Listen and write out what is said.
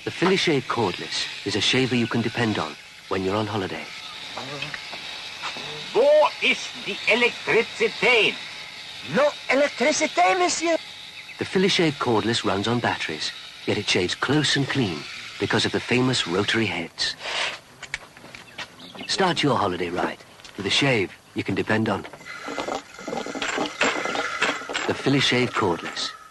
The Philly Shave Cordless is a shaver you can depend on when you're on holiday. Wo ist die Elektrizität? No electricité, monsieur. The Philly Shave Cordless runs on batteries, yet it shaves close and clean because of the famous rotary heads. Start your holiday right with a shave you can depend on. The Philly Shave Cordless.